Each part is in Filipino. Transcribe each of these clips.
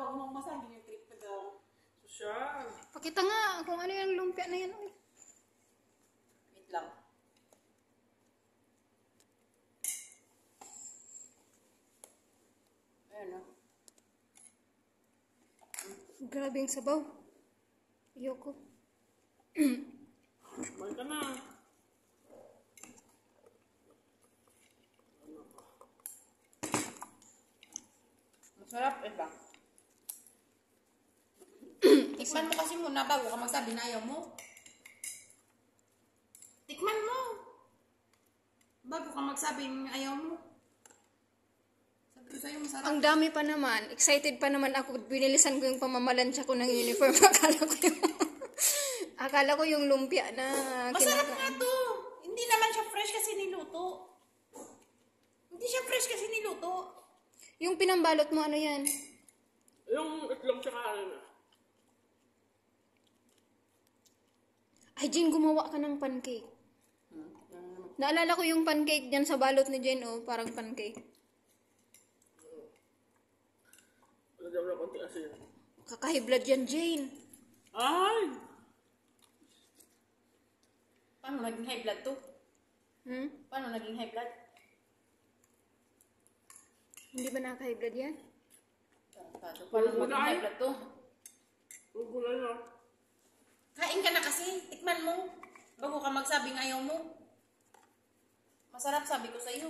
daw ako masagin yung trip pa daw. Sosyal. Pakita nga kung ano yung lumpia na yan. Uy. Wait lang. Ayan o. Grabe yung sabaw. Ayoko. Balik ka na. Masarap, ba? Tikman mo kasi muna bago ka magsabi na ayaw mo. Tikman mo. Bago ka magsabing ayaw mo. Sabi ko sa'yo masarap. Ang dami pa naman. Excited pa naman ako. Binilisan ko yung pamamalansya ko ng uniform. Akala ko yung lumpia na Masarap nga to. Hindi naman siya fresh kasi niluto. Hindi siya fresh kasi niluto. Yung pinambalot mo, ano yan? Yung itlog tsaka ano. Ay, Jane, gumawa ka ng pancake. Naalala ko yung pancake dyan sa balot ni Jane, oh. Parang pancake. Lagyan mo na konti asin. Kakahiblad yan, Jane. Ay! Paano naging high blood to? Paano naging high blood? Hindi ba nakakahiblad yan? Paano naging high blood to? Gugulay na. Kain ka na kasi. Tikman mo. Bago ka magsabing ayaw mo. Masarap sabi ko sa'yo.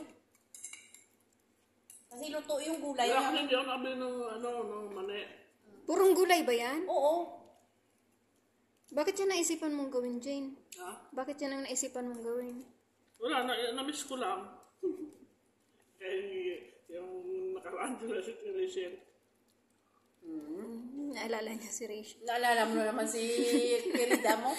Kasi luto yung gulay Wala niya. kasi hindi ako nabili ng mani. Purong gulay ba yan? Oo. Bakit yan naisipan mong gawin, Jane? Ha? Bakit yan ang naisipan mong gawin? Wala, na-miss ko lang. Kaya yung nakaraan ko na si Rachel. Naalala niya si Rachel. Naalala mo naman si Kirida mo?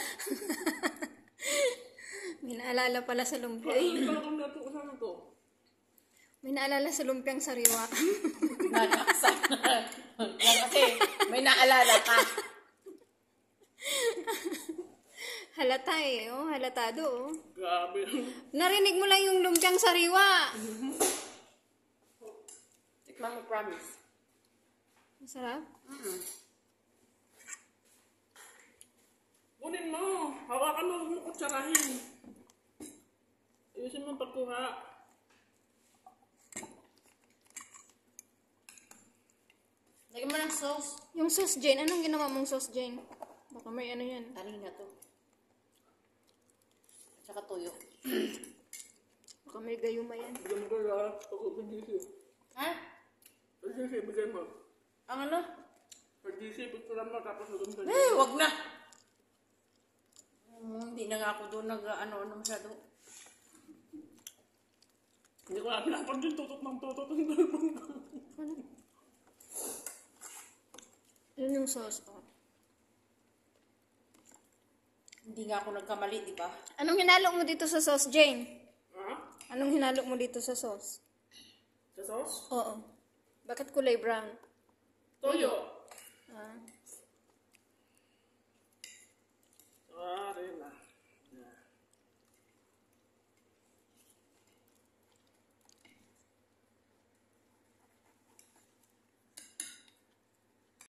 May naalala pala sa lumpia. Ay, ito kung nato ko sana to. May naalala sa lumpiang sariwa. Nakakasa. Kasi may naalala ka. Halata eh. Oh, halatado oh. Grabe. Narinig mo lang yung lumpiang sariwa. Tikman mo, promise. Masarap? Kunin mo. Hawakan mo, huwag mo kutsarahin. Ayusin mo ang pagkuha. Lagyan mo ng sauce. Yung sauce, Jane. Anong ginawa mong sauce, Jane? Baka may ano yan. Kanina to. At saka tuyo. Baka may gayuma yan. Bigyan mo ko na. Pag-GC. Ha? Pag-GC, bigyan mo. Ang ano? Pag-GC, pagkulang mo, tapos nagam ka. Eh, wag na. Hindi na nga ako doon nag-ano masyado. Hindi ko na pinapag din tutot ng tutot. Yun yung sauce. Oh. Hindi nga ako nagkamali, di ba? Anong hinalo mo dito sa sauce, Jane? Ha? Anong hinalo mo dito sa sauce? Sa sauce? Oo. Bakit kulay brown? Toyo. Ah.